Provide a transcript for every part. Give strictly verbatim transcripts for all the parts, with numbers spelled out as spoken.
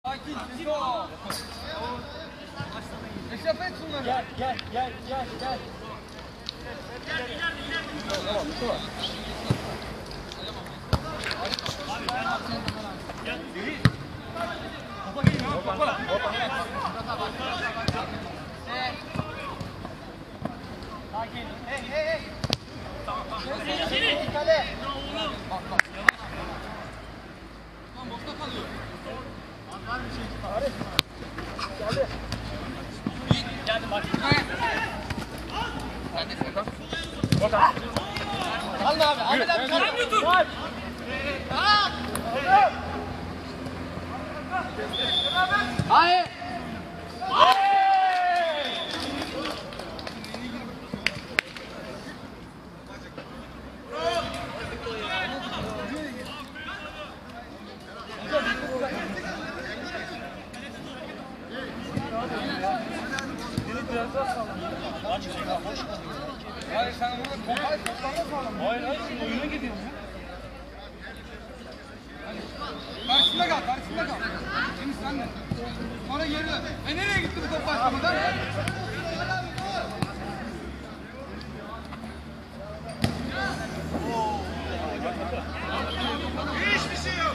Eşrefet şunları. Gel gel gel gel gel. Tamam Mustafa. Topa gelin ha topa. Sakin. Hey hey hey. Tamam tamam. Kale. Bak bak. Tamam boşta kalıyor. Var bir şey. Arif. Geldi. Geldi bak. Hadi Serkan. Okan. Alın abi. Ahmet abi. Sen mi dur? Var. Hayır. Hayır sen bunu kopar toplamda sağlam. Hayır hayır şimdi oyuna gidiyorsun. Karşısında kal, karşısında kal. Şimdi sen de. Sonra geri dön. E nereye gitti bu top başlamadan? Hiçbir şey yok.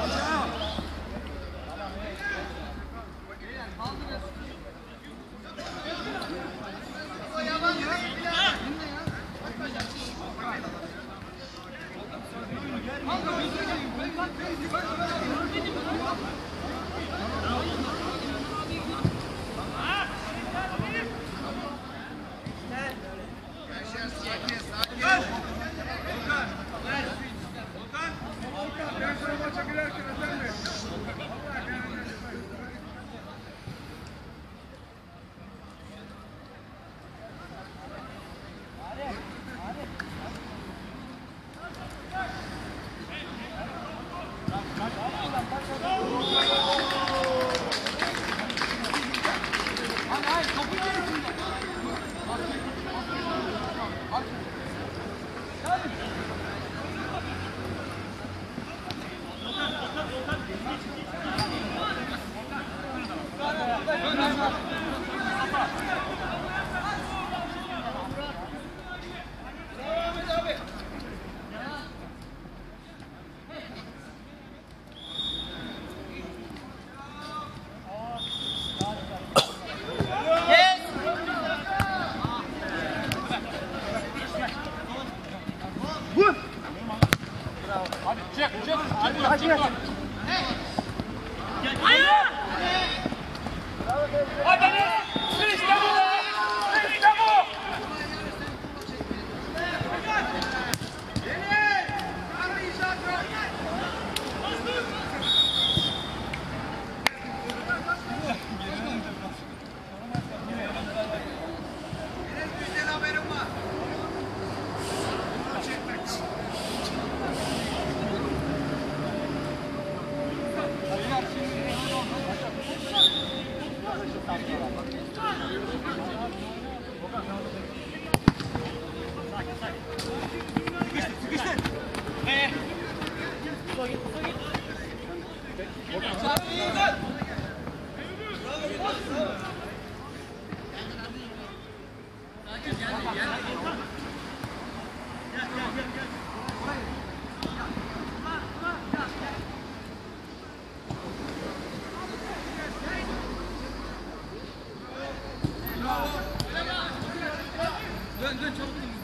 Dön dön çabuk dön.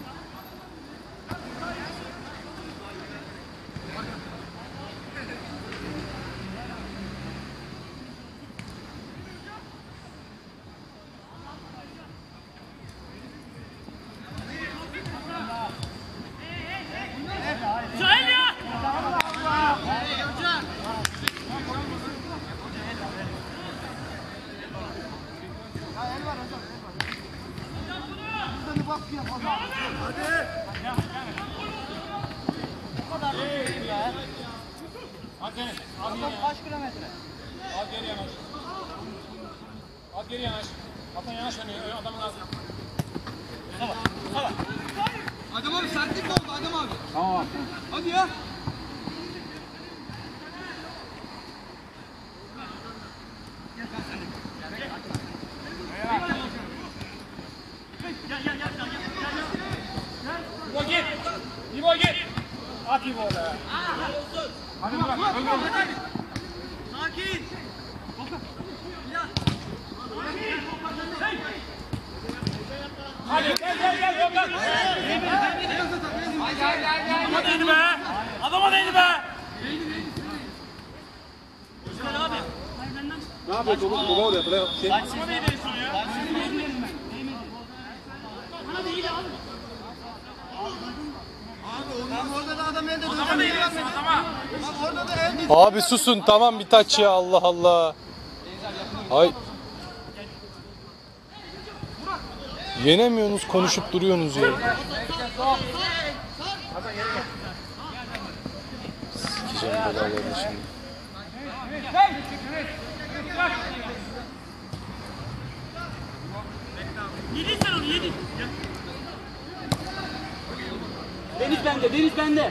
Kaç kilometre? Az geri yanaş. Az geri yanaş. Hasan yanaş önüne. Adamın ağzına. Mustafa. Mustafa. Adam abi sertlik mi oldu Adam abi? Tamam. Hadi ya. Adama değdi be. Adama değdi be. Ne yapıyor çocuk? Ne oluyor? Buraya şey. Adama değdi en son ya. Orada da adam elde Adama değdi en son adama. Orada da elde. Abi susun tamam bir taç ya Allah Allah. Ay. Yenemiyorsunuz konuşup duruyorsunuz ya. Sikeceğim belalarını şimdi. Yedin sen onu yedin. Deniz bende, Deniz bende.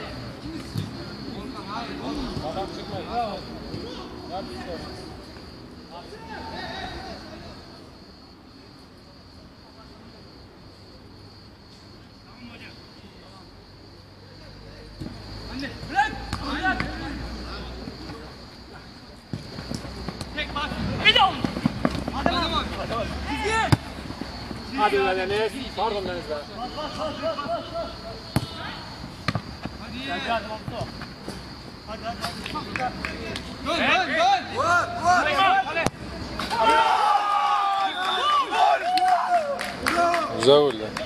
Bırak. Bırak. Tek bak. Bir de oğlum. Hadi lan Enes. Pardon Enes be. Dön dön dön. Güzel gol lan.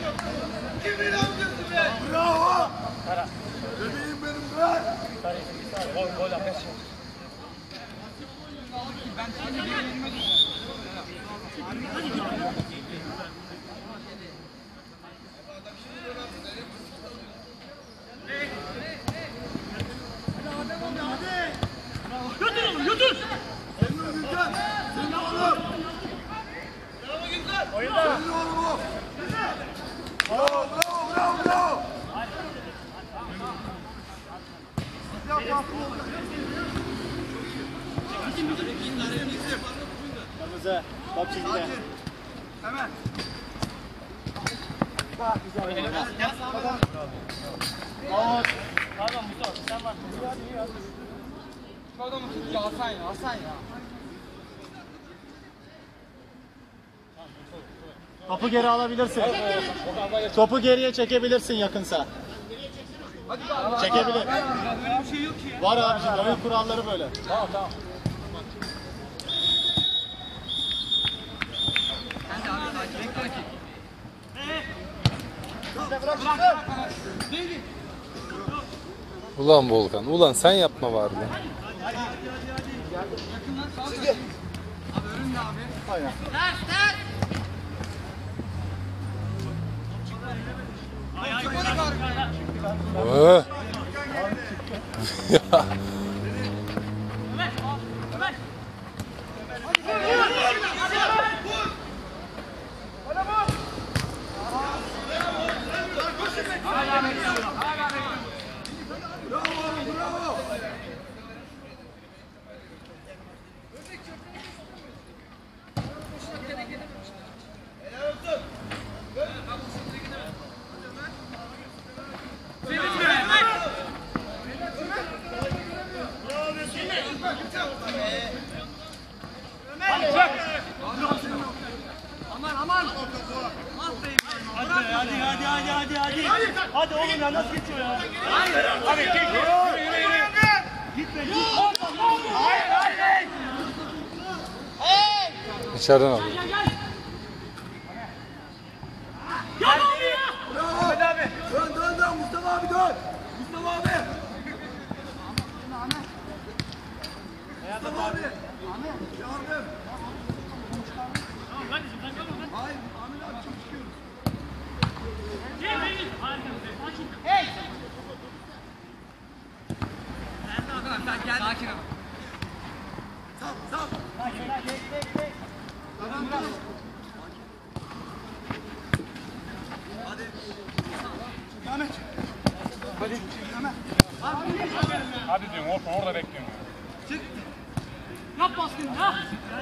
Götür oğlum götür. Kırmızı. Top çizgide. Hemen. Pardon Mustafa sen var. Şu adamı tut ya Hasan ya Hasan ya. Topu geri alabilirsin. Topu geriye çekebilirsin yakınsa. Çekebilir. Böyle bir şey yok ki ya. Var abiciğim. Oyun kuralları böyle. Tamam tamam. Sen de abi takip bekle rakip. Neydi? Ulan Volkan ulan sen yapma vardı. Yakından sağ ol. Abi önünde abi. Aynen. Çıkmadık abi. Öh. Ya. Aman aman. Hadi hadi hadi hadi hadi hadi. Hadi oğlum ya nasıl geçiyor ya? Hadi git. Yürü yürü yürü. Gitme git. Hayır hayır. İçeriden alıyor. Ahmet abi. Dön dön dön Mustafa abi dön. Mustafa abi. Mustafa abi. Ahmet. Yardım. Kardeşim sen kal oradan. Hayır Ahmet abi çok çıkıyoruz. Gel beni. Harika. Açın. Hey. Sen gel. Sakin ol. Sap sap. Tamam dur. Hadi. Ahmet. Hadi. Ahmet. Hadi diyorum Orhan orada bekliyorum. Çık. Yap baskını ya.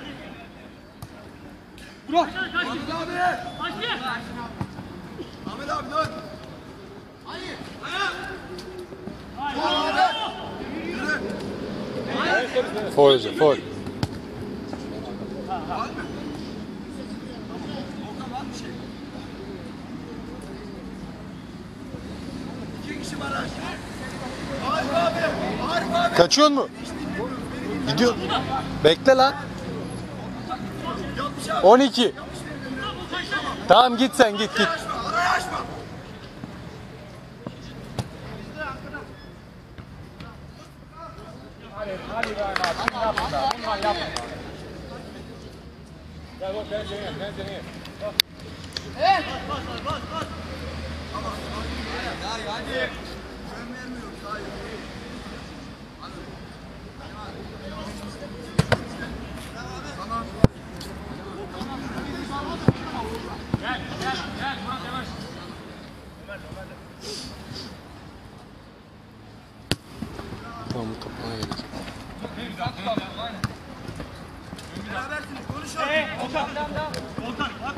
Bırak. Kaç. Ahmet abi. Başla. Ahmet abi dön. Hayır. Hayır. Yürü. Foul hocam foul. Var mı? Volkan var mı şey? İki kişi Kaçıyor mu? Gidiyor. Bekle lan. on iki. Tamam git sen git git. Tamam bu top bana gelecek. Ee, Volkan. Volkan bak.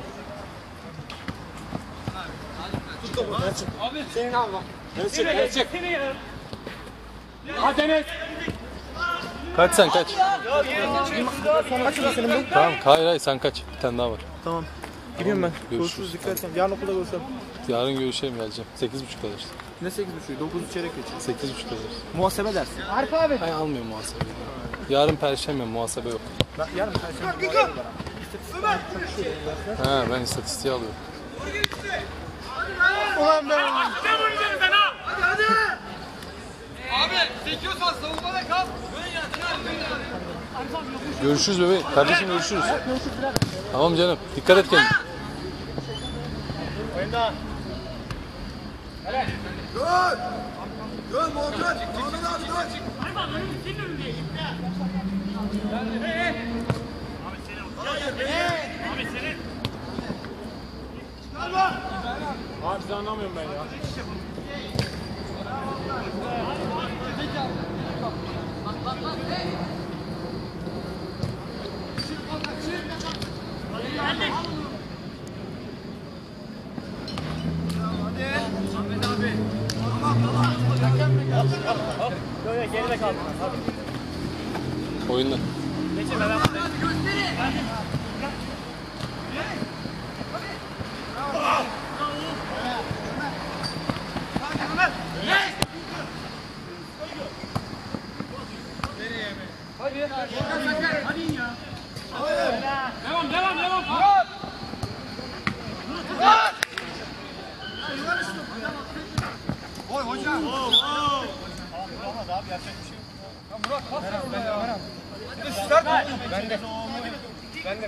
Abi. Senin alma. Seni gelecek. Seni ya. Hadi Enes. Kaç sen kaç. Kaç mı senin bu? Tamam hayır hayır sen kaç. Bir tane daha var. Tamam. Gidiyorum ben. Görüşürüz. Görüşürüz. Dikkat et. Yarın okulda görüşelim. Yarın görüşelim geleceğim. sekiz buçuk alırız. Ne sekiz buçuğu? dokuz çeyrek geçiyor. sekiz buçuk alırız. Muhasebe dersi. Arif abi. Ben almıyorum muhasebeyi. Yarın perşembe muhasebe yok. Ben yarın perşembe. Ha ben istatistiği alıyorum. Ulan ben. Abi sekiyorsan savunmada kal. Görüşürüz bebeğim. Kardeşim görüşürüz. Tamam canım. Dikkat et kendine. Oyunda. Dön! Dön Volkan! Ahmet abi dön! Abi sizi anlamıyorum ben ya. Yok yok geride kaldım. Oyunda. Geçin ben. Devam devam devam. Murat. Murat. Oy hocam. Olmadı abi yapacak bir şey yok. Ya Murat pas ver oraya ya. Bir de start mı? Bende. Bende.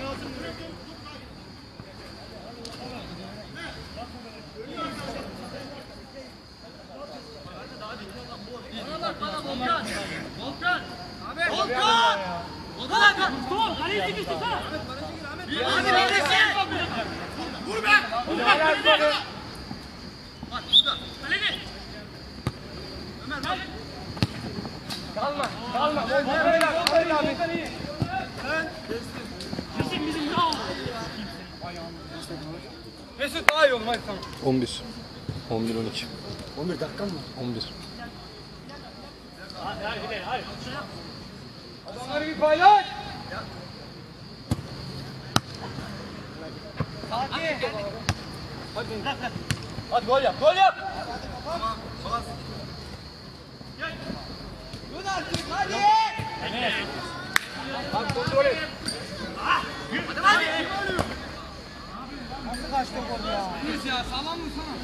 Volkan. Abi. Volkan. Volkan. Dur, kaleye çıkış tutsana. Hadi neredesin? Vur be. Vur be. Bak burada. Kaleye. Ömer bak. Kalma, kalma. Volkan abi. Bizim bizim ne oldu? Mesut daha iyi oğlum hadi tamam. on bir. on bir on iki. on bir dakika mı? on bir. Hadi hadi hadi. Adamları bir paylaş. Hadi. Hadi gol yap, gol yap. Dön artık hadi. Bak kontrol et. Hadi hadi. Nasıl kaçtı gol ya? Düz ya sağlam mı sana?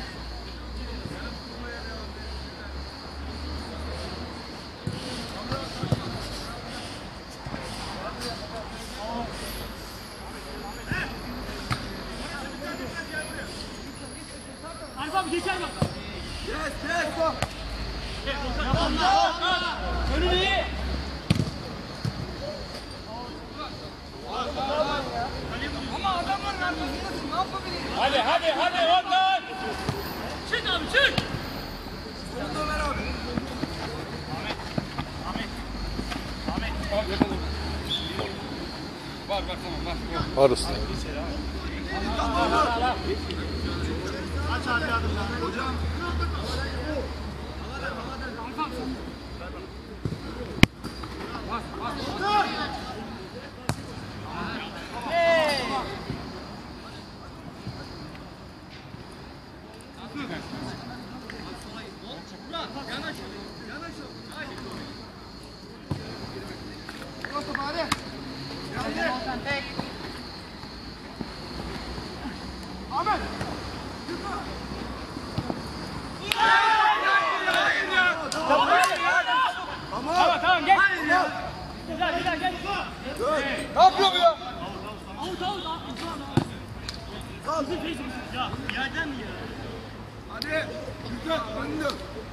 Arif abi geçer bak. Yes yes. Önünü iyi. Ama adamlar ne yapıyor? Ne yapabilir? Hadi hadi hadi Volkan. Çık abi çık. Ömer abi. Var var tamam var. Var usta. Aç abi adımdan. Hocam. Ahmet. Tamam tamam geç. Güzel güzel geç. Ne yapıyor bu ya? Out out out. Bizim peşimiz. Ya bir yerden mi ya? Hadi. Güzel. Önünü.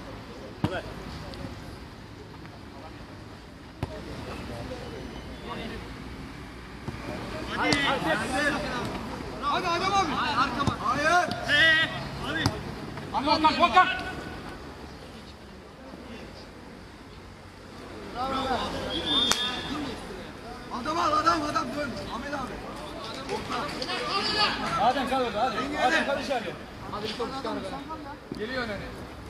Hadi Adem abi. Hayır. Eee abi. Hadi Volkan, Volkan. Adam al adam adam dön. Ahmet abi. Adem kal orada hadi. Adem kal içeride. Hadi bir top çıkar be. Geliyor önüne.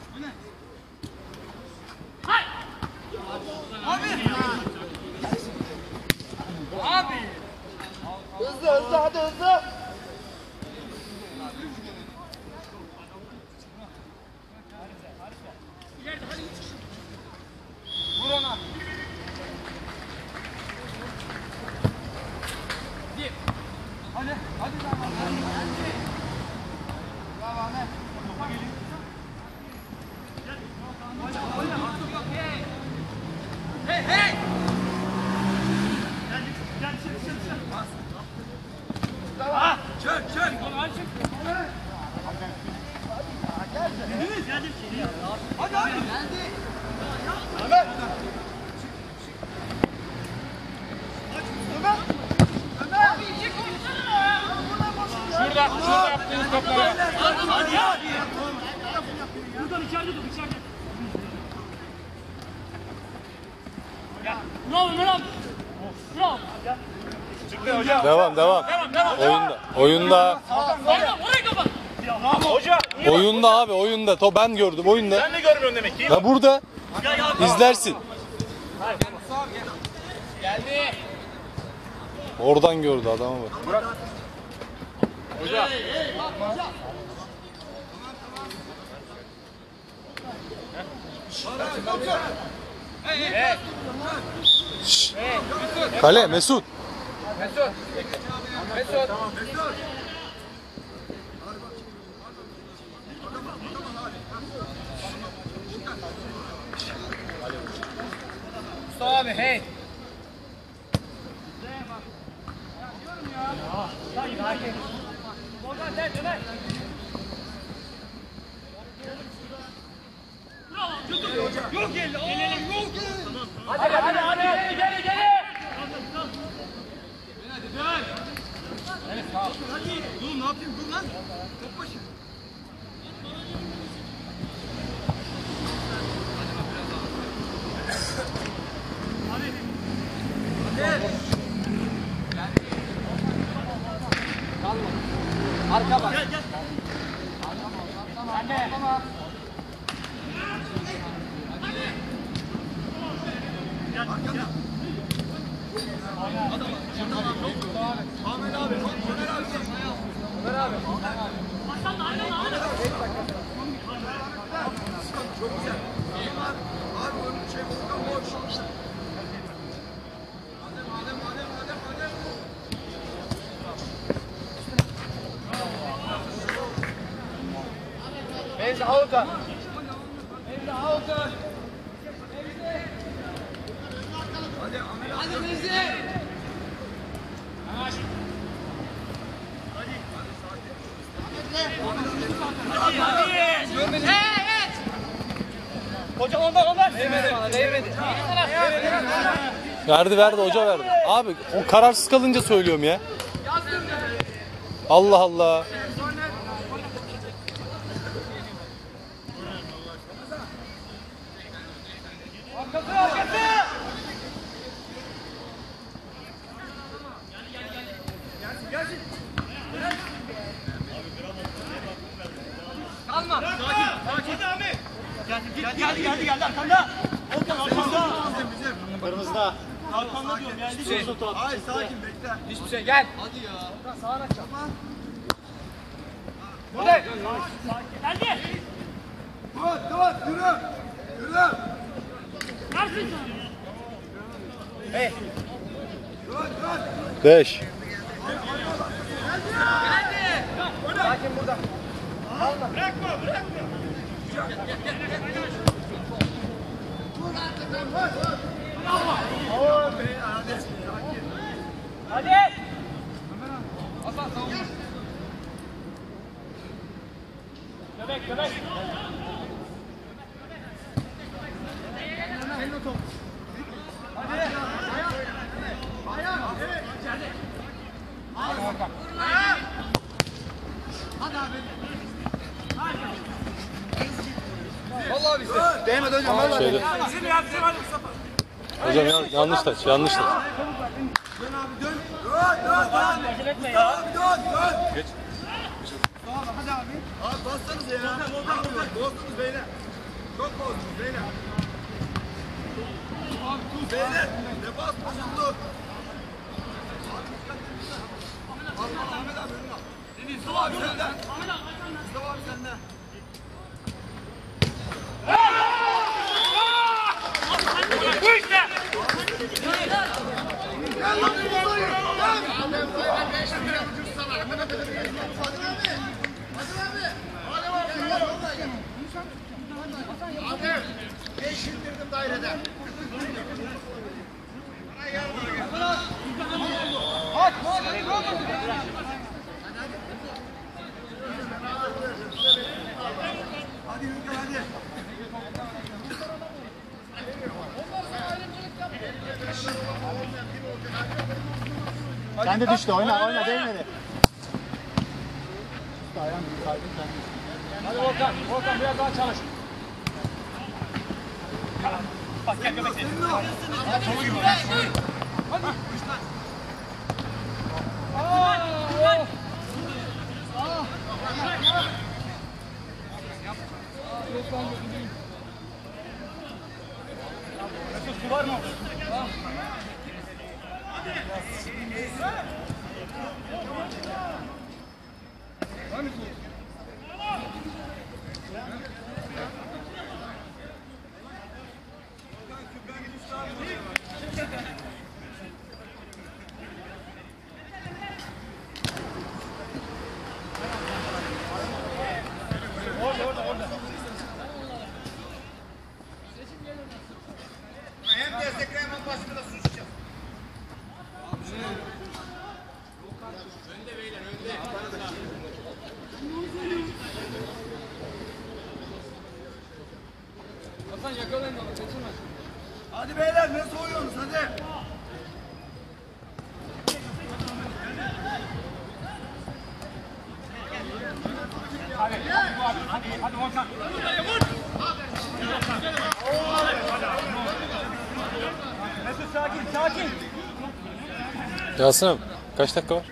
Abi. Abi. Hızlı hızlı hadi hızlı. Vur ona. Bir. Hadi, hadi daha var. Bravo Ahmet. Hey, hey! Gel gel çık çık çık. Çek çek. Hadi çık. Dediniz geldim ki. Hadi hadi. Şurada, şurada yaptığınız toplara. Hadi ya. Buradan içeride dur içeride. Gel. Bravo Meral. Bravo. Gel. Devam devam. Oyunda. Oyunda. Orada oraya kapat. Oyunda abi oyunda. To ben gördüm oyunda. Sen de görmüyorsun demek ki. Ya burada Gel gel. izlersin. Geldi. Oradan gördü adamı bak. Şşş. Kale Mesut. Mesut. Mesut. Mustafa abi hey. Oradan gel Ömer. Bravo. Götür. Yok geldi. Gelelim. Yok geldi. Hadi hadi hadi. Geri geri geri. Evet sağ ol. Dur ne yapayım dur lan. Top başı. Arka bak. Gel gel. Anne. Gel gel. Ahmet abi. Ömer abi. Ömer abi. Hasan da aynen aynen. Çok güzel. Abi onun şey buradan boş. Adem Adem Adem Adem Adem. Mevzi Havuz'a. Mevzi Havuz'a. Hadi Ahmet abi. Hadi Mevzi. Hadi. Evet. Hocam ondan ondan. Değmedi bana değmedi. Verdi verdi hoca verdi. Abi o kararsız kalınca söylüyorum ya. Allah Allah. Arkası arkası. Kalma. Hadi Ahmet. Geldi geldi geldi geldi geldi arkanda. Volkan arkanda. Kırmızıda. Arkanda diyorum geldi. Şey. Hayır sakin bekle. Hiçbir şey gel. Hadi ya. Sağına çal. Burada. Geldi. Dur dur yürü. Yürü. Versin sana. Hey. Dur dur. beş. Sakin burada. Bırakma bırakma. Hadi. Hasan savun. Göbek göbek. Vallahi bizde. Değmedi hocam. Vallahi. Şeyde. Bizim yaptığım hadi Mustafa. Hocam yan- yanlış taç, yanlış taç. Dön abi dön. Dön dön dön. Acele etme ya. Abi dön dön. Geç. Tamam hadi abi. Abi bassanız ya. Bozdunuz beyler. Çok bozdunuz beyler. Abi tut. Beyler. Ne bas bozuldu. Ahmet abi önüne al. Mustafa abi senden. Mustafa abi senden. Bu işte. Beş indirdim dairede. Aç. Hadi. Hadi Hünkar hadi. Kendi düştü. Oyna oyna değmedi. Ayağım kaydı kendi. Hadi Volkan. Volkan biraz daha çalış. Bak gel göbek seni. Mesut su var mı? Hem destekle hem başını da susacağız. Hasan yakalayın onu. Kaçırma. Hadi beyler ne soğuyorsunuz hadi. Hadi hadi hadi Volkan. Mesut sakin sakin. Yasin abi, kaç dakika var?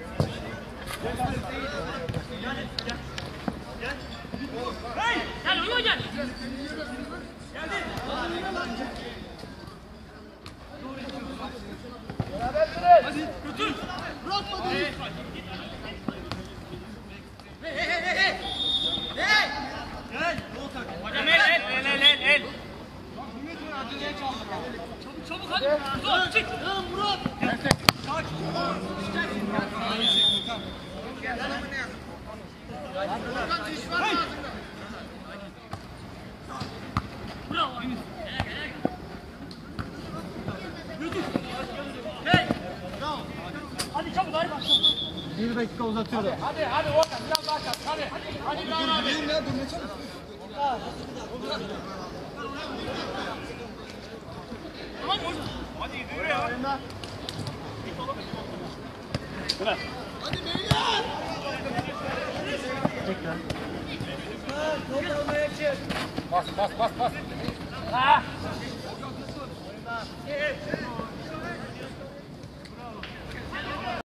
Gel uyuyor gel. Hocam el el el el el. Çabuk hadi. Dur çık. Murat. Bravo. Hey. Hadi çabuk hadi başla. Bir dakika uzatıyordu. Hadi hadi Volkan biraz daha çalış. Hadi. Hadi İbrahim abi. Yürü ya. Dur ne çalışıyorsun? Tamam mı? Hadi yürü ya. Bas bas bas bas. Ha.